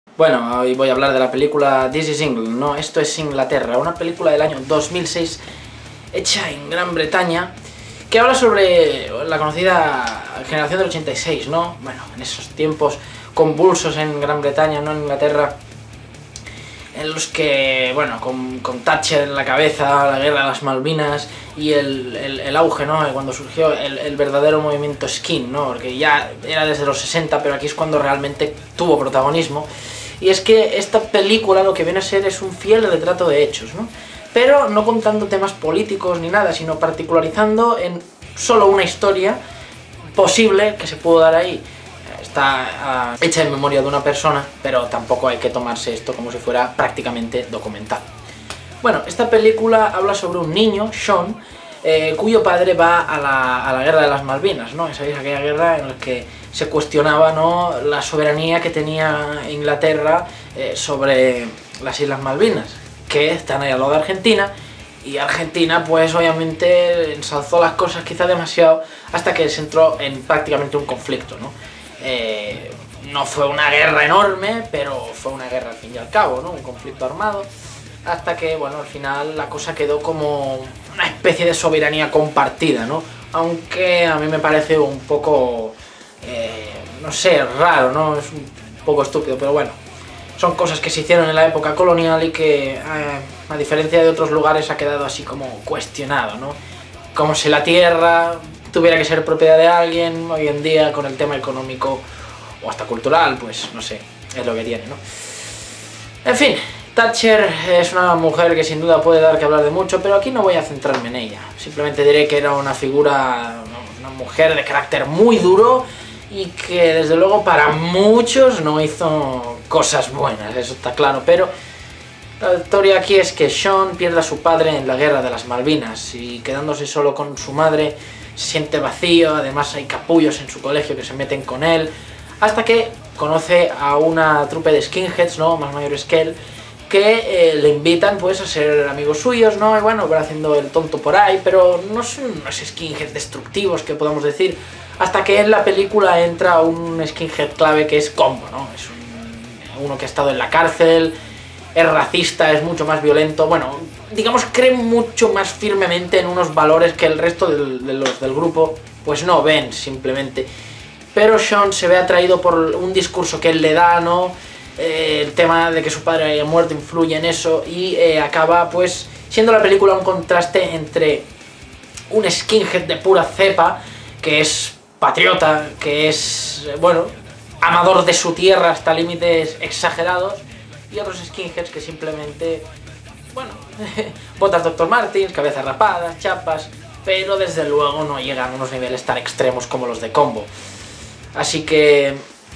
Bueno, hoy voy a hablar de la película This is England, ¿no? Esto es Inglaterra, una película del año 2006 hecha en Gran Bretaña que habla sobre la conocida generación del 86, ¿no? Bueno, en esos tiempos convulsos en Gran Bretaña, ¿no? En Inglaterra, en los que, bueno, con Thatcher en la cabeza, la guerra de las Malvinas y el auge, ¿no? Cuando surgió el verdadero movimiento skin, ¿no? Porque ya era desde los 60, pero aquí es cuando realmente tuvo protagonismo. Y es que esta película lo que viene a ser es un fiel retrato de hechos, ¿no? Pero no contando temas políticos ni nada, sino particularizando en solo una historia posible que se pudo dar ahí. Está hecha en memoria de una persona, pero tampoco hay que tomarse esto como si fuera prácticamente documental. Bueno, esta película habla sobre un niño, Sean, cuyo padre va a la guerra de las Malvinas, ¿no? ¿Sabéis? Aquella guerra en la que se cuestionaba, ¿no?, la soberanía que tenía Inglaterra sobre las Islas Malvinas, que están ahí al lado de Argentina, y Argentina pues obviamente ensalzó las cosas quizá demasiado hasta que se entró en prácticamente un conflicto, ¿no? No fue una guerra enorme, pero fue una guerra al fin y al cabo, ¿no? Un conflicto armado, hasta que, bueno, al final la cosa quedó como una especie de soberanía compartida, ¿no? Aunque a mí me parece un poco, no sé, raro, ¿no? Es un poco estúpido, pero bueno, son cosas que se hicieron en la época colonial y que, a diferencia de otros lugares, ha quedado así como cuestionado, ¿no? Como si la tierra tuviera que ser propiedad de alguien. Hoy en día, con el tema económico o hasta cultural, pues no sé, es lo que tiene, ¿no? En fin, Thatcher es una mujer que sin duda puede dar que hablar de mucho, pero aquí no voy a centrarme en ella. Simplemente diré que era una figura, una mujer de carácter muy duro y que desde luego para muchos no hizo cosas buenas, eso está claro, pero la historia aquí es que Sean pierde a su padre en la guerra de las Malvinas y quedándose solo con su madre se siente vacío. Además hay capullos en su colegio que se meten con él, hasta que conoce a una trupe de skinheads, ¿no?, más mayores que él, que le invitan pues a ser amigos suyos, ¿no? Y bueno, van haciendo el tonto por ahí, pero no son unos skinheads destructivos que podamos decir, hasta que en la película entra un skinhead clave que es Combo, ¿no? Es uno que ha estado en la cárcel, es racista, es mucho más violento, bueno, digamos, cree mucho más firmemente en unos valores que el resto de los del grupo pues no ven, simplemente. Pero Sean se ve atraído por un discurso que él le da, ¿no? El tema de que su padre haya muerto influye en eso y acaba pues siendo la película un contraste entre un skinhead de pura cepa, que es patriota, que es, bueno, amador de su tierra hasta límites exagerados, y otros skinheads que simplemente, bueno, botas Dr. Martens, cabezas rapadas, chapas, pero desde luego no llegan a unos niveles tan extremos como los de Combo. Así que,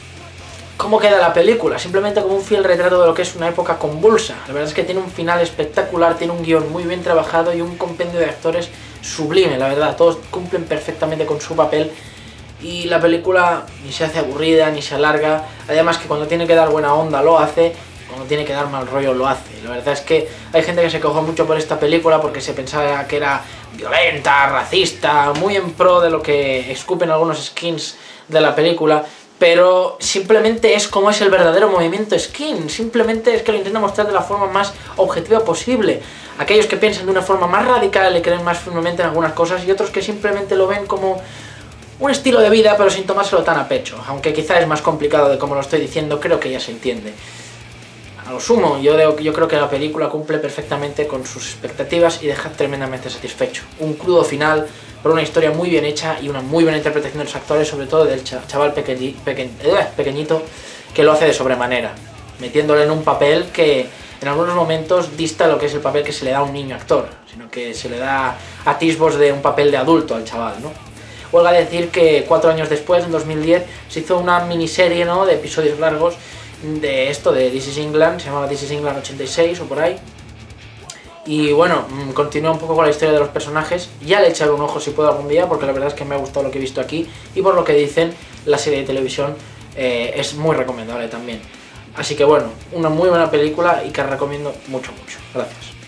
¿cómo queda la película? Simplemente como un fiel retrato de lo que es una época convulsa. La verdad es que tiene un final espectacular, tiene un guión muy bien trabajado y un compendio de actores sublime, la verdad. Todos cumplen perfectamente con su papel y la película ni se hace aburrida, ni se alarga. Además que cuando tiene que dar buena onda lo hace, cuando tiene que dar mal rollo lo hace. La verdad es que hay gente que se quejó mucho por esta película porque se pensaba que era violenta, racista, muy en pro de lo que escupen algunos skins de la película, pero simplemente es como es el verdadero movimiento skin. Simplemente es que lo intenta mostrar de la forma más objetiva posible. Aquellos que piensan de una forma más radical y creen más firmemente en algunas cosas, y otros que simplemente lo ven como un estilo de vida, pero sin tomárselo tan a pecho. Aunque quizá es más complicado de como lo estoy diciendo, creo que ya se entiende. A lo sumo, yo creo que la película cumple perfectamente con sus expectativas y deja tremendamente satisfecho. Un crudo final, por una historia muy bien hecha y una muy buena interpretación de los actores, sobre todo del chaval pequeñito, que lo hace de sobremanera, metiéndole en un papel que en algunos momentos dista lo que es el papel que se le da a un niño actor, sino que se le da atisbos de un papel de adulto al chaval, ¿no? Huelga decir que 4 años después, en 2010, se hizo una miniserie, ¿no?, de episodios largos de esto, de This is England, se llamaba This is England 86 o por ahí. Y bueno, continúa un poco con la historia de los personajes. Ya le echaré un ojo si puedo algún día, porque la verdad es que me ha gustado lo que he visto aquí. Y por lo que dicen, la serie de televisión es muy recomendable también. Así que bueno, una muy buena película y que recomiendo mucho, mucho. Gracias.